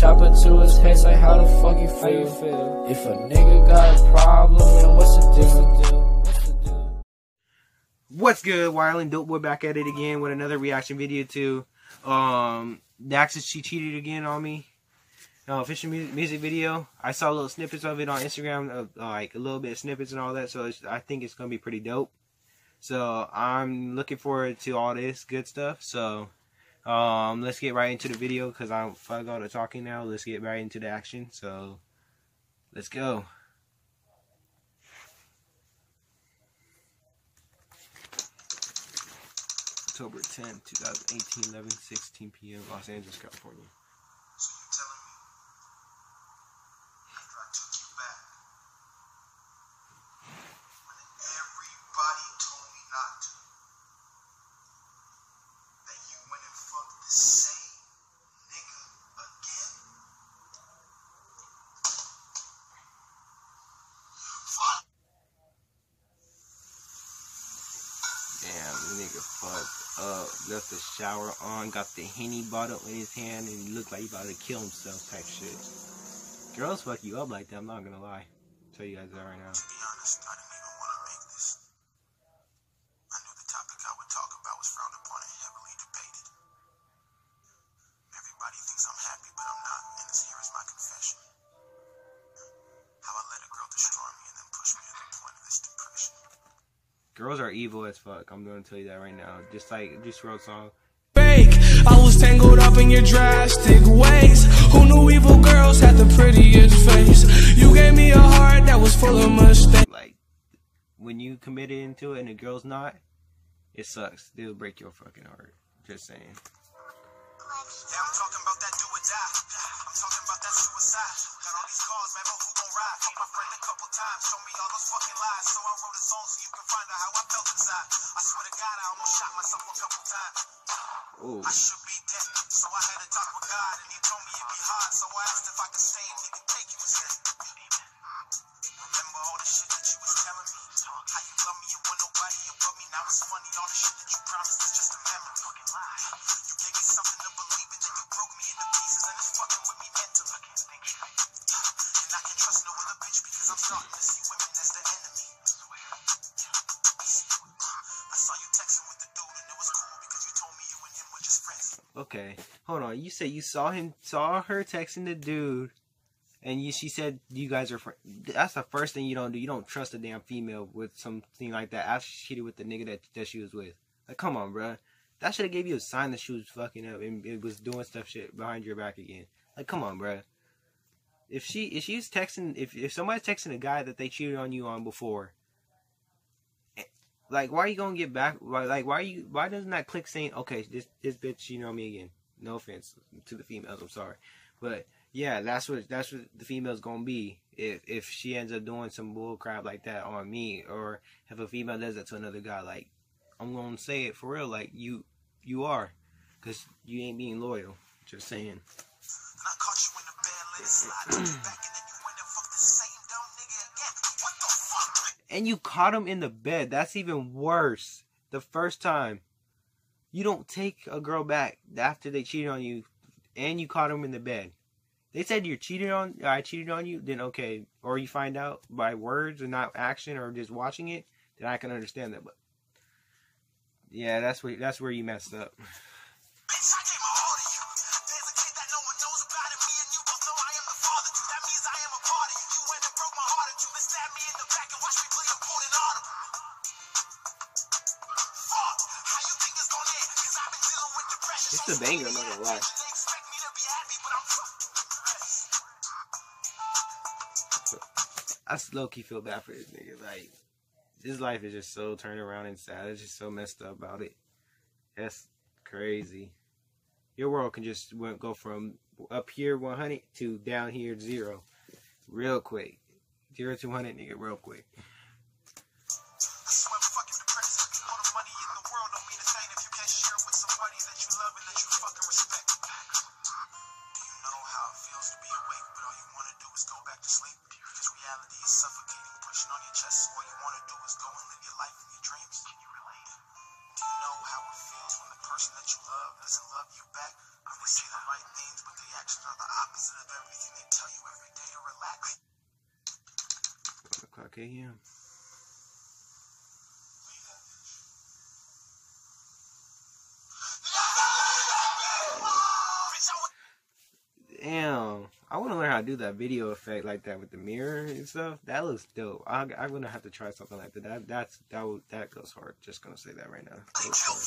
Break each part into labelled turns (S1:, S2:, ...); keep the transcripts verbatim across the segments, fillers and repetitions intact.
S1: chopper to his face, like how the fuck you feel? If a nigga got a problem, then what's the deal? What's the deal?
S2: What's good, Wildin' Dope Boy back at it again with another reaction video to um Dax-She cheated again on me. Uh, official music, music video. I saw little snippets of it on Instagram, uh, like a little bit of snippets and all that. So it's, I think it's gonna be pretty dope. So I'm looking forward to all this good stuff. So um, let's get right into the video because I'm fuck all the talking now. Let's get right into the action. So let's go. October tenth, two thousand eighteen, eleven sixteen p m Los Angeles, California.
S3: So you're telling me after I took you back, when everybody told me not to, that you went and fucked the same nigga again? Fuck.
S2: Damn, nigga fucked up. Left the shower on, got the Henny bottle in his hand, and he looked like he about to kill himself type shit. Girls fuck you up like that, I'm not gonna lie. I'll tell you guys that right now.
S3: To be honest, I didn't even want to make this. I knew the topic I would talk about was frowned upon and heavily debated. Everybody thinks I'm happy, but I'm not, and this here is my confession. How I let a girl destroy me and then push me to the point of this depression.
S2: Girls are evil as fuck. I'm gonna tell you that right now. Just like just wrote a song.
S4: Fake. I was tangled up in your drastic ways. Who knew evil girls had the prettiest face? You gave me a heart that was full of mistakes.
S2: Like when you committed into it and the girl's not, it sucks. It'll break your fucking heart. Just saying.
S3: Yeah, I'm talking about that do or die. I'm talking about that suicide. Got all these cars, man, but who gon' ride? Hit my friend a couple times, show me all those fucking lies. So I wrote a song so you can find out how I felt inside. I swear to God, I almost shot myself a couple times.
S2: Ooh.
S3: I should be dead, so I had to talk with God, and he told me it'd be hard. So I asked if I could stay and he could take you instead. Remember all the shit that you was telling me? How you love me and want nobody above me. Now it's funny, all the shit that you promised is just a memory. Fucking lie. You gave me something to believe in, then you broke me into pieces, and it's fucking with me mentally. I can't think straight. And I can trust no other bitch because I'm starting to see women as the enemy. I saw you texting with the dude, and it was cool because you told me you and him were just friends.
S2: Okay, hold on. You say you saw him, saw her texting the dude, and you, she said you guys are friends. That's the first thing you don't do. You don't trust a damn female with something like that after she cheated with the nigga that, that she was with. Like, come on, bruh. That should have gave you a sign that she was fucking up and it was doing stuff shit behind your back again. Like, come on, bruh. If she, if she's texting, if if somebody's texting a guy that they cheated on you on before, like, why are you gonna get back? Like, why are you? Why doesn't that click saying, okay, this this bitch cheating on me again? No offense to the females, I'm sorry, but yeah, that's what that's what the female's gonna be if if she ends up doing some bull crap like that on me, or if a female does that to another guy. Like, I'm gonna say it for real, like you you are, cause you ain't being loyal. Just saying.
S3: And I caught you in the bed, let it slide to the back, and then you went and fucked the same dumb nigga again. What the fuck?
S2: And you caught him in the bed. That's even worse. The first time. You don't take a girl back after they cheated on you and you caught him in the bed. They said you're cheated on, I cheated on you, then okay. Or you find out by words and not action or just watching it, then I can understand that. But yeah, that's where that's where you messed up.
S3: Bitch, I gave my all to you. There's a kid that no one knows about it. Me and you both know I am the father to. That means I am a part of you. You went and broke my heart into. Then stabbed me in the back and watched me bleed and pulled an audible. Fuck, how you think it's gonna end? Cause I've been dealing with depression.
S2: It's a banger, I'm not gonna lie.
S3: They expect me to be happy, but I'm fucking depressed.
S2: I low-key feel bad for this nigga. Like, his life is just so turned around and sad. It's just so messed up about it. That's crazy. Your world can just go from up here one hundred to down here zero real quick. Zero to one hundred, nigga, real quick.
S3: I swear I'm fucking depressed. All the money in the world don't mean a thing if you can't share it with somebody that you love and that you fucking respect. Do you know how it feels to be awake, but all you want to do is go back to sleep? Because reality is suffocating, pushing on your chest. All you want to do is go and live your life in your dreams. Can you relate? Do you know how it feels when the person that you love doesn't love you back? They say the right things, but they act actions are the opposite of everything they tell you every day to relax.
S2: one o'clock A M Damn, I want to learn how to do that video effect like that with the mirror and stuff. That looks dope. I, I'm gonna have to try something like that. That that's that would, that goes hard. Just gonna say that right now. That goes hard.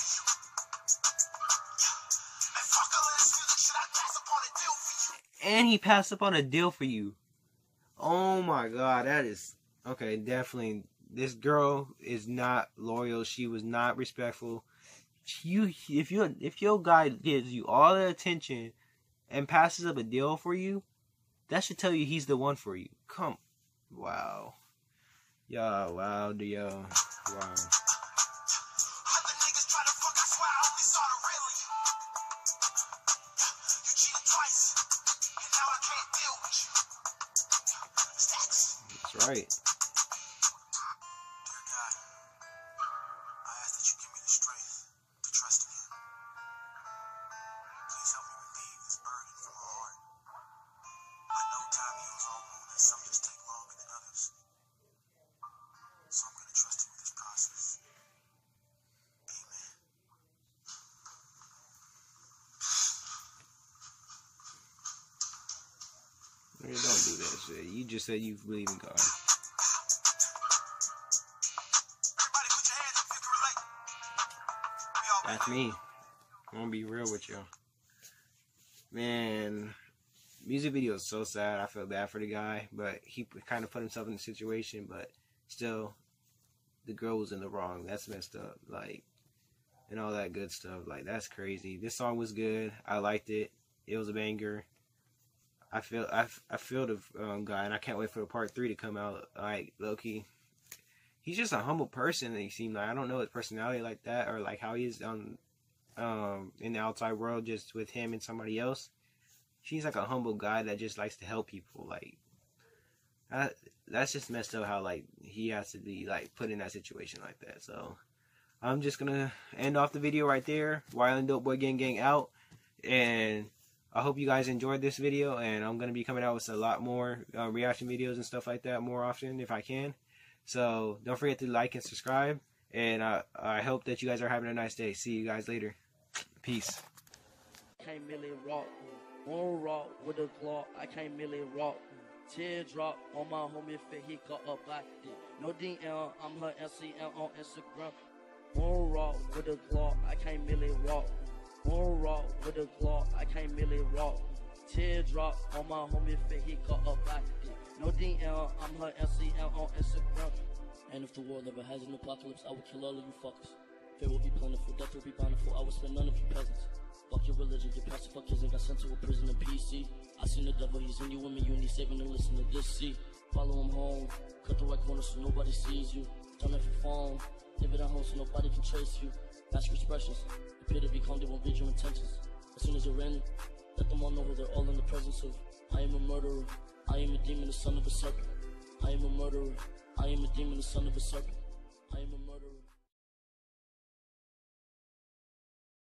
S2: And he passed up on a deal for you. Oh my god, that is okay. Definitely, this girl is not loyal. She was not respectful. You, if you, if your guy gives you all the attention and passes up a deal for you, that should tell you he's the one for you. Come, wow, yo, wow, do yo, wow. That's right. Don't do that shit. You just said you believe in God. That's me. I'm gonna be real with you. Man, music video is so sad. I feel bad for the guy, but he kind of put himself in the situation, but still, the girl was in the wrong. That's messed up. Like, and all that good stuff. Like, that's crazy. This song was good. I liked it. It was a banger. I feel I, I feel the um, guy, and I can't wait for the part three to come out. Like, low-key, he's just a humble person. He seemed like, I don't know his personality like that, or like how he is on um in the outside world, just with him and somebody else. He's like a humble guy that just likes to help people. Like, I, that's just messed up how like he has to be like put in that situation like that. So I'm just gonna end off the video right there. Wild and Dope Boy Gang Gang out, and I hope you guys enjoyed this video, and I'm going to be coming out with a lot more uh, reaction videos and stuff like that more often if I can. So don't forget to like and subscribe, and uh, I hope that you guys are having a nice day. See you guys later. Peace.
S5: Can't really rock, won't rock with a Glock. I can't really rock. Teardrop on my homie fit, he got a back. No D M, I'm her S C M on Instagram. Won't rock with a Glock. I can't really rock. Won't rock with a Glock, I can't really rock. Teardrop on my homie fit, he got a back. No D M, I'm her S C M on Instagram. And if the world ever has an apocalypse, I will kill all of you fuckers. Fear will be plentiful, death will be bountiful, I will spare none of you peasants. Fuck your religion, get past the fuckers and got sent to a prison in P C. I seen the devil, he's in you and me, you need saving and listen to this, see. Follow him home, cut the right corner so nobody sees you. Turn off your phone, leave it at home so nobody can trace you. Mask expressions, appear to be calm, they won't read your intentions. As soon as you're in, let them all know who they're all in the presence of. I am a murderer, I am a demon, the son of a serpent. I am a murderer, I am a demon, the son of a serpent. I am a murderer.